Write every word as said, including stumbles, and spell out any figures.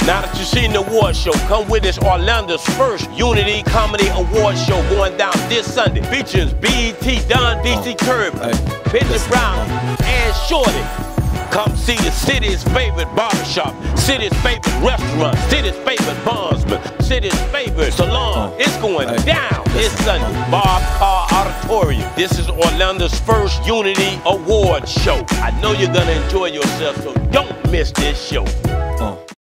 Now that you've seen the award show, come witness Orlando's first Unity Comedy Award show going down this Sunday. Features B E T, Don D C Curb, Benji Brown, and Shorty. Come see the city's favorite barbershop, city's favorite restaurant, city's favorite bondsman, city's favorite salon. It's going down this Sunday. Bob Carr Auditorium. This is Orlando's first Unity Award show. I know you're gonna enjoy yourself, so don't miss this show.